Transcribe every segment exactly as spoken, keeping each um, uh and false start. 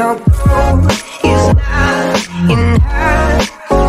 Now gold is not enough.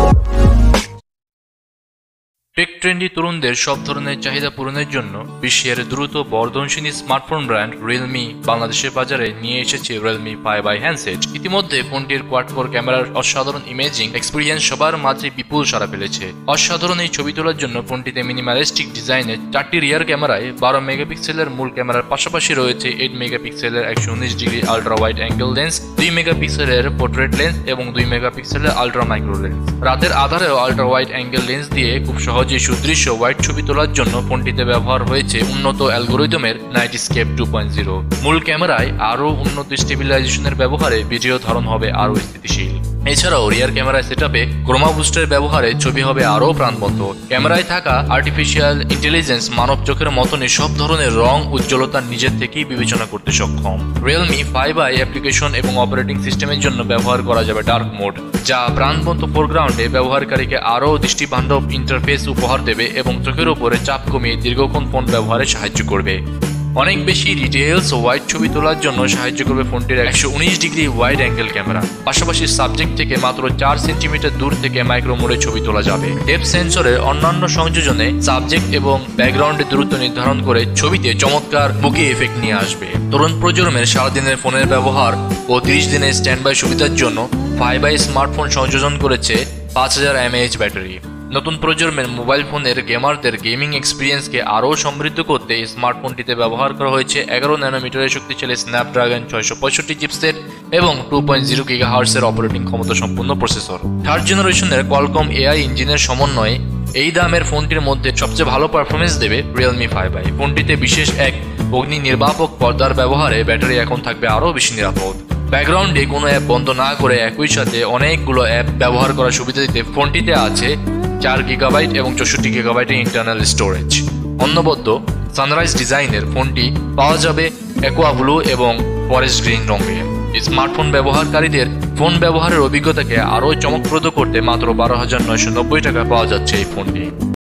Tech trendy তরুণদের সব ধরনের চাহিদা পূরণের জন্য বিশ্বের দ্রুত বর্ধনশীল স্মার্টফোন ব্র্যান্ড রিয়েলমি বাংলাদেশের বাজারে নিয়ে এসেছে রিয়েলমি ফাইভ আই হ্যান্ডসেট। ইতিমধ্যে ফোনটির কোয়াড কোর ক্যামেরার অসাধারণ ইমেজিং এক্সপিরিয়েন্স সবার মাঝে বিপুল সাড়া ফেলেছে। অসাধারণ এই ছবি তোলার জন্য ফোনটিতে মিনিমালিস্টিক ডিজাইনের চারটি রিয়ার ক্যামেরায় বারো মেগাপিক্সেলের মূল ক্যামেরার পাশাপাশি রয়েছে এইট মেগাপিক্সেলের একশো উনিশ degree ultra wide angle lens, দুই মেগাপিক্সেলের পোর্ট্রেট লেন্স এবং দুই মেগাপিক্সেলের আলট্রা মাইক্রো লেন্স। রাতের আধারেও আলট্রা ওয়াইড অ্যাঙ্গেল লেন্স দিয়ে খুব সহজ যে সুদৃশ্য হোয়াইট ছবি তোলার জন্য ফোনটিতে ব্যবহার হয়েছে উন্নত অ্যালগোরিদমের নাইটস্কেপ টু পয়েন্ট জিরো। মূল ক্যামেরায় আরও উন্নত স্টেবিলাইজেশনের ব্যবহারে ভিডিও ধারণ হবে আরও স্থিতিশীল। এছাড়াও রিয়ার ক্যামেরায় সেটআপে ক্রোমা বুস্টের ব্যবহারে ছবি হবে আরও প্রাণবন্ত। ক্যামেরায় থাকা আর্টিফিশিয়াল ইন্টেলিজেন্স মানব চোখের মতনই সব ধরনের রং উজ্জ্বলতা নিজের থেকেই বিবেচনা করতে সক্ষম। রিয়েলমি ফাইভ আই অ্যাপ্লিকেশন এবং অপারেটিং সিস্টেমের জন্য ব্যবহার করা যাবে ডার্ক মোড, যা প্রাণবন্ত ফোরগ্রাউন্ডে ব্যবহারকারীকে আরও দৃষ্টিবান্ধব ইন্টারফেস উপহার দেবে এবং চোখের উপরে চাপ কমিয়ে দীর্ঘক্ষণ ফোন ব্যবহারে সাহায্য করবে। অনেক বেশি ডিটেইলস ও ওয়াইড ছবি তোলার জন্য সাহায্য করবে ফোনটির একশো উনিশ ডিগ্রি ওয়াইড অ্যাঙ্গেল ক্যামেরা। পাশাপাশি সাবজেক্ট থেকে মাত্র চার সেন্টিমিটার দূর থেকে মাইক্রো মোডে ছবি তোলা যাবে। ডেপথ সেন্সরের অন্যান্য সংযোজনে সাবজেক্ট এবং ব্যাকগ্রাউন্ডের দূরত্ব নির্ধারণ করে ছবিতে চমৎকার বুকে এফেক্ট নিয়ে আসবে। তরুণ প্রজন্মের সারাদিনের ফোনের ব্যবহার ও তিরিশ দিনের স্ট্যান্ড বাই সুবিধার জন্য ফাইভ আই স্মার্টফোন সংযোজন করেছে পাঁচ হাজার এমএএইচ ব্যাটারি। নতুন প্রজন্মের মোবাইল ফোনের গেমারদের গেমিং এক্সপিরিয়েন্সকে আরও সমৃদ্ধ করতে এই স্মার্টফোনটিতে ব্যবহার করা হয়েছে এগারো ন্যানোমিটারের শক্তিশালী স্ন্যাপড্রাগন ছয়শো পঁয়ষট্টি চিপসেট এবং টু পয়েন্ট জিরো গিগাহার্টজের অপারেটিং ক্ষমতা সম্পন্ন প্রসেসর। থার্ড জেনারেশনের কোয়ালকম এআই ইঞ্জিনের সমন্বয়ে এই দামের ফোনটির মধ্যে সবচেয়ে ভালো পারফরমেন্স দেবে রিয়েলমি ফাইভ আই। ফোনটিতে বিশেষ এক অগ্নি নির্বাপক পর্দার ব্যবহারে ব্যাটারি এখন থাকবে আরও বেশি নিরাপদ। ব্যাকগ্রাউন্ডে কোনো অ্যাপ বন্ধ না করে একই সাথে অনেকগুলো অ্যাপ ব্যবহার করার সুবিধা দিতে ফোনটিতে আছে চার গিগাবাইট এবং চৌষট্টি গিগাবাইটের ইন্টারনাল স্টোরেজ। অন্যবদ্য সানরাইজ ডিজাইনের ফোনটি পাওয়া যাবে অ্যাকোয়া ব্লু এবং ফরেস্ট গ্রিন রঙে। স্মার্টফোন ব্যবহারকারীদের ফোন ব্যবহারের অভিজ্ঞতাকে আরও চমকপ্রদ করতে মাত্র বারো হাজার নয়শো নব্বই টাকা পাওয়া যাচ্ছে এই ফোনটি।